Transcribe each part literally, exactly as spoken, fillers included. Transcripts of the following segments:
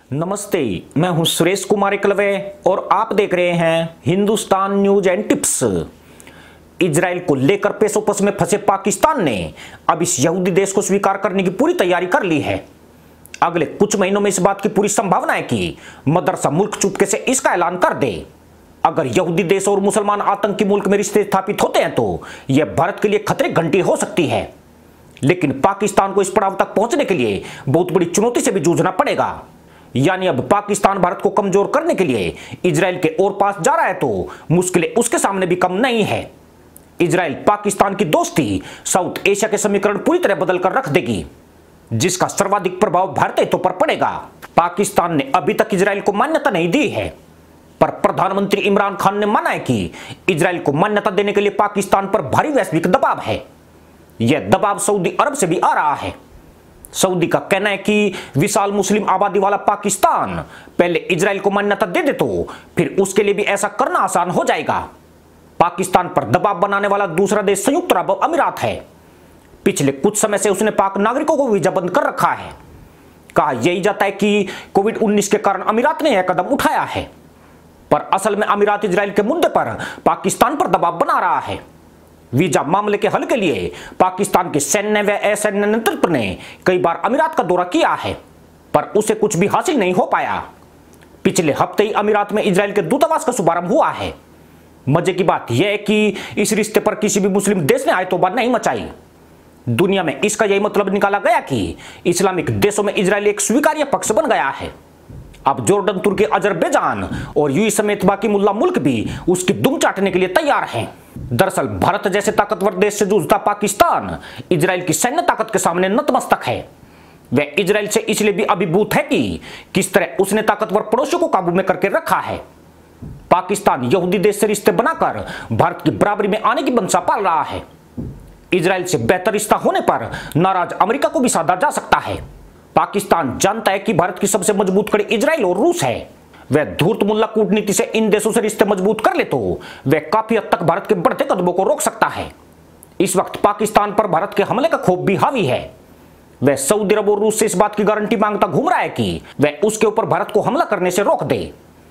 नमस्ते, मैं हूं सुरेश कुमार एकलवे और आप देख रहे हैं Hindustan news and tips. Israel को लेकर पेशोपस में फंसे पाकिस्तान ने अब इस यहूदी देश को स्वीकार करने की पूरी तैयारी कर ली है। अगले कुछ महीनों में इस बात की पूरी संभावना है कि मदरसा मुल्क चुपके से इसका ऐलान कर दे। अगर यहूदी देश और मुसलमान आतंकी मुल्क में रिश्ते स्थापित होते हैं तो यह भारत के लिए खतरे घंटी हो सकती है, लेकिन पाकिस्तान को इस पड़ाव तक पहुंचने के लिए बहुत बड़ी चुनौती से भी जूझना पड़ेगा। यानी अब पाकिस्तान भारत को कमजोर करने के लिए इजराइल के और पास जा रहा है तो मुश्किलें उसके सामने भी कम नहीं है। इजराइल पाकिस्तान की दोस्ती साउथ एशिया के समीकरण पूरी तरह बदल कर रख देगी, जिसका सर्वाधिक प्रभाव भारतीय हितों पर पड़ेगा। पाकिस्तान ने अभी तक इजराइल को मान्यता नहीं दी है, पर प्रधानमंत्री इमरान खान ने माना है कि इजराइल को मान्यता देने के लिए पाकिस्तान पर भारी वैश्विक दबाव है। यह दबाव सऊदी अरब से भी आ रहा है। सऊदी का कहना है कि विशाल मुस्लिम आबादी वाला पाकिस्तान पहले इजराइल को मान्यता दे दे तो फिर उसके लिए भी ऐसा करना आसान हो जाएगा। पाकिस्तान पर दबाव बनाने वाला दूसरा देश संयुक्त अरब अमीरात है। पिछले कुछ समय से उसने पाक नागरिकों को वीजा बंद कर रखा है। कहा यही जाता है कि कोविड उन्नीस के कारण अमीरात ने यह कदम उठाया है, पर असल में अमीरात इजराइल के मुद्दे पर पाकिस्तान पर दबाव बना रहा है। वीजा मामले के हल के लिए पाकिस्तान के सैन्य व असैन्य नेतृत्व ने कई बार अमीरात का दौरा किया है, पर उसे कुछ भी हासिल नहीं हो पाया। पिछले हफ्ते ही अमीरात में इजराइल के दूतावास का शुभारंभ हुआ है। मजे की बात यह है कि इस रिश्ते पर किसी भी मुस्लिम देश ने आयतोबा नहीं मचाई। दुनिया में इसका यही मतलब निकाला गया कि इस्लामिक देशों में इजराइल एक स्वीकार्य पक्ष बन गया है। अब जॉर्डन, तुर्की, अजरबैजान और यूएई समेत बाकी मुल्ला मुल्क भी उसकी दुम चाटने के लिए तैयार हैं। दरअसल भारत जैसे ताकतवर देश से जूझता पाकिस्तान इजराइल की सैन्य ताकत के सामने नतमस्तक है। वह इजराइल से इसलिए भी अभिभूत है कि किस तरह उसने ताकतवर पड़ोसियों को काबू में करके रखा है। पाकिस्तान यहूदी देश से रिश्ते बनाकर भारत की बराबरी में आने की मंशा पाल रहा है। इजराइल से बेहतर रिश्ता होने पर नाराज अमेरिका को भी साधा जा सकता है। पाकिस्तान जानता है कि भारत की सबसे मजबूत कड़ी इजराइल और रूस है। वह धूर्त मुल्ला कूटनीति से इन देशों से रिश्ते मजबूत कर ले तो वह काफी हद तक भारत के बढ़ते कदमों को रोक सकता है। इस वक्त पाकिस्तान पर भारत के हमले का खौफ भी हावी है। वह सऊदी अरब और रूस से इस बात की गारंटी मांगता घूम रहा है कि वह उसके ऊपर भारत को हमला करने से रोक दे।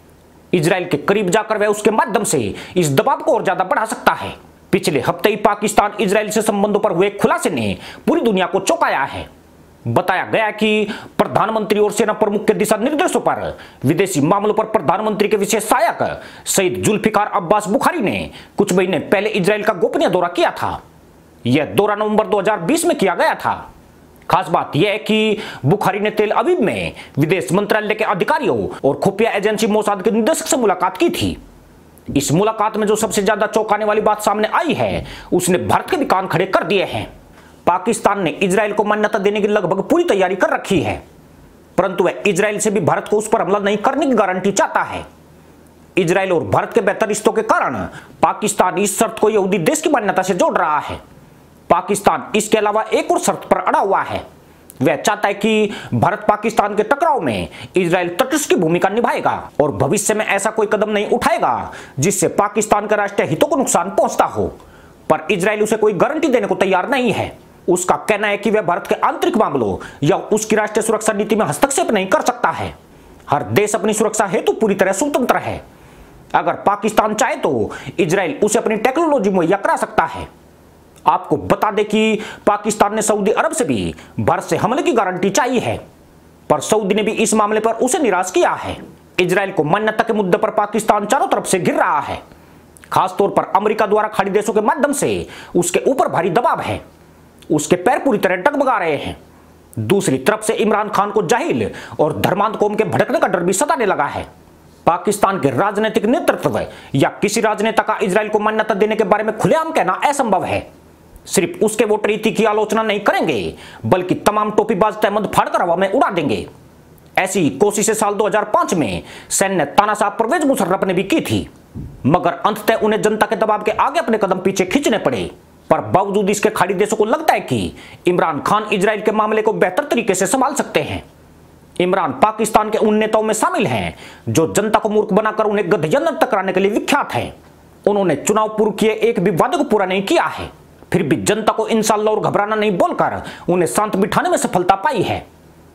इजराइल के करीब जाकर वह उसके माध्यम से इस दबाव को और ज्यादा बढ़ा सकता है। पिछले हफ्ते ही पाकिस्तान इजराइल से संबंधों पर हुए खुलासे ने पूरी दुनिया को चौंकाया है। बताया गया कि प्रधानमंत्री और सेना प्रमुख के दिशा निर्देशों पर विदेशी मामलों पर प्रधानमंत्री के विशेष सहायक सईद जुल्फिकार अब्बास बुखारी ने कुछ महीने पहले इजराइल का गोपनीय दौरा किया था। यह दौरा नवंबर दो हज़ार बीस में किया गया था। खास बात यह है कि बुखारी ने तेल अवीव में विदेश मंत्रालय के अधिकारियों और खुफिया एजेंसी मोसाद के निदेशक से मुलाकात की थी। इस मुलाकात में जो सबसे ज्यादा चौंकाने वाली बात सामने आई है, उसने भारत के भी कान खड़े कर दिए हैं। पाकिस्तान ने इजराइल को मान्यता देने की लगभग पूरी तैयारी कर रखी है, परंतु वह इजराइल से भी भारत को उस पर हमला नहीं करने की गारंटी चाहता है। इजराइल और भारत के बेहतर रिश्तों के कारण पाकिस्तान इस शर्त को यहूदी देश की मान्यता से जोड़ रहा है। पाकिस्तान इसके अलावा एक और शर्त पर अड़ा हुआ है। वह चाहता है कि भारत पाकिस्तान के टकराव में इजराइल तटस्थ की भूमिका निभाएगा और भविष्य में ऐसा कोई कदम नहीं उठाएगा जिससे पाकिस्तान के राष्ट्रीय हितों को नुकसान पहुंचता हो। पर इजराइल उसे कोई गारंटी देने को तैयार नहीं है। उसका कहना है कि वह भारत के आंतरिक मामलों या उसकी राष्ट्रीय सुरक्षा नीति में हस्तक्षेप नहीं कर सकता है। हर देश अपनी सुरक्षा हेतु पूरी तरह स्वतंत्र है। अगर पाकिस्तान चाहे तो इजराइल उसे अपनी टेक्नोलॉजी मुहैया करा सकता है। आपको बता दें कि पाकिस्तान ने सऊदी अरब से भी भारत से हमले की गारंटी चाहिए है, पर सऊदी ने भी इस मामले पर उसे निराश किया है। इजराइल को मान्यता के मुद्दे पर पाकिस्तान चारों तरफ से घिर रहा है। खासतौर पर अमेरिका द्वारा खाड़ी देशों के माध्यम से उसके ऊपर भारी दबाव है। उसके पैर पूरी तरह डगमगा रहे हैं। दूसरी तरफ से इमरान खान को जाहिल और धर्मांध कौम के भड़कने का डर भी सताने लगा है। पाकिस्तान के राजनीतिक नेतृत्व या किसी राजनेता का इजराइल को मान्यता देने के बारे में खुलेआम कहना असंभव है। सिर्फ उसके वोट रीति की आलोचना नहीं करेंगे, बल्कि तमाम टोपीबाज तहमद फाड़कर हवा में उड़ा देंगे। ऐसी कोशिशें साल दो हज़ार पाँच में सैन्य तानाशाह परवेज मुशर्रफ ने भी की थी, मगर अंततः उन्हें जनता के दबाव के आगे अपने कदम पीछे खींचने पड़े। पर बावजूद इसके खाड़ी देशों को लगता है कि इमरान खान इजराइल के मामले को बेहतर तरीके से संभाल सकते हैं। इमरान पाकिस्तान के उन नेताओं में शामिल हैं जो जनता को मूर्ख बनाकर उन्हें गठबंधन तक कराने के लिए विख्यात हैं। उन्होंने चुनाव पूर्व किए एक भी वादे को पूरा नहीं किया है, फिर भी जनता को इंशाअल्लाह और घबराना नहीं बोलकर उन्हें शांत बिठाने में सफलता पाई है।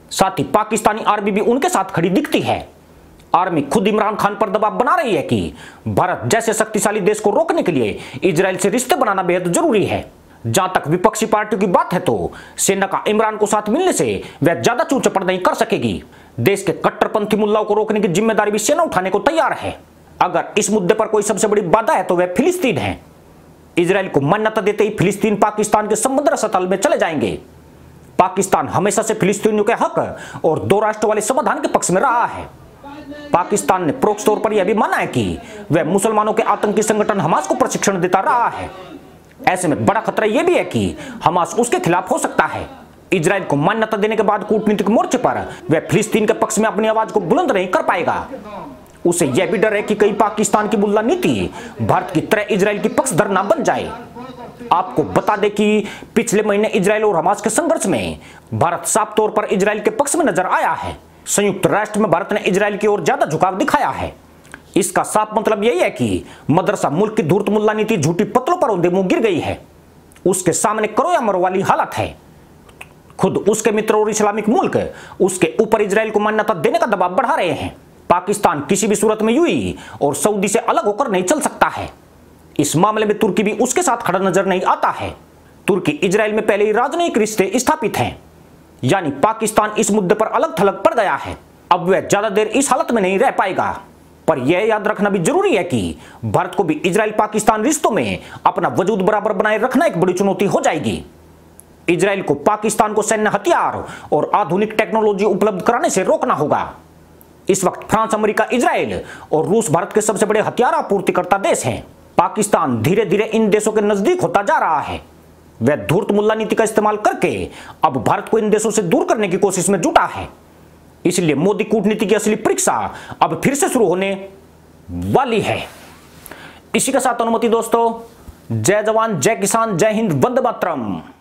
साथ ही पाकिस्तानी आर्मी भी उनके साथ खड़ी दिखती है। आर्मी खुद इमरान खान पर दबाव बना रही है कि भारत जैसे शक्तिशाली देश को रोकने के लिए इजराइल से रिश्ते बनाना बेहद जरूरी है। जहां तक विपक्षी पार्टियों की बात है तो सेना का इमरान को साथ मिलने से वह ज्यादा चूं चपड़ नहीं कर सकेगी। देश के कट्टरपंथी मुल्लाओं को रोकने की जिम्मेदारी भी सेना उठाने को तैयार है। अगर इस मुद्दे पर कोई सबसे बड़ी बाधा है तो वह फिलिस्तीन है। इजराइल को मान्यता देते ही फिलिस्तीन पाकिस्तान के समुद्र सतल में चले जाएंगे। पाकिस्तान हमेशा से फिलिस्तीनियों के हक और दो राष्ट्र वाले समाधान के पक्ष में रहा है। पाकिस्तान ने प्रोक्ष तौर पर यह भी माना है कि वह मुसलमानों के आतंकी संगठन हमास को प्रशिक्षण देता रहा है। ऐसे में बड़ा खतरा यह भी है कि हमास उसके खिलाफ हो सकता है। इजराइल को मान्यता देने के बाद कूटनीतिक मोर्चे पर वह फिलिस्तीन के पक्ष में अपनी आवाज को बुलंद नहीं कर पाएगा। उसे यह भी डर है कि कई पाकिस्तान की मुल्ला नीति भारत की तरह इजराइल की पक्षधर न बन जाए। आपको बता दें कि पिछले महीने इजराइल और हमास के संघर्ष में भारत साफ तौर पर इजराइल के पक्ष में नजर आया है। संयुक्त राष्ट्र में भारत ने इजराइल की ओर ज्यादा झुकाव दिखाया है। इसका साफ मतलब यही है कि मदरसा मुल्क की धूर्त मुल्ला नीति झूठी पत्रों पर औंधे मुंह गिर गई है। उसके सामने करो या मरो वाली हालत है। खुद उसके मित्र और इस्लामिक मुल्क उसके ऊपर इजराइल को मान्यता देने का दबाव बढ़ा रहे हैं। पाकिस्तान किसी भी सूरत में यूएई और सऊदी से अलग होकर नहीं चल सकता है। इस मामले में तुर्की भी उसके साथ खड़ा नजर नहीं आता है। तुर्की इजराइल में पहले ही राजनयिक रिश्ते स्थापित हैं, यानी पाकिस्तान इस मुद्दे पर अलग थलग पड़ गया है। अब वह ज्यादा देर इस हालत में नहीं रह पाएगा। पर यह याद रखना भी जरूरी है कि भारत को भी इजराइल पाकिस्तान रिश्तों में अपना वजूद बराबर बनाए रखना एक बड़ी चुनौती हो जाएगी। इजराइल को पाकिस्तान को सैन्य हथियार और आधुनिक टेक्नोलॉजी उपलब्ध कराने से रोकना होगा। इस वक्त फ्रांस, अमेरिका, इजराइल और रूस भारत के सबसे बड़े हथियार आपूर्तिकर्ता देश हैं। पाकिस्तान धीरे धीरे इन देशों के नजदीक होता जा रहा है। वह धूर्त मुल्ला नीति का इस्तेमाल करके अब भारत को इन देशों से दूर करने की कोशिश में जुटा है। इसलिए मोदी कूटनीति की असली परीक्षा अब फिर से शुरू होने वाली है। इसी के साथ अनुमति दोस्तों, जय जवान, जय किसान, जय हिंद, वंदे मातरम।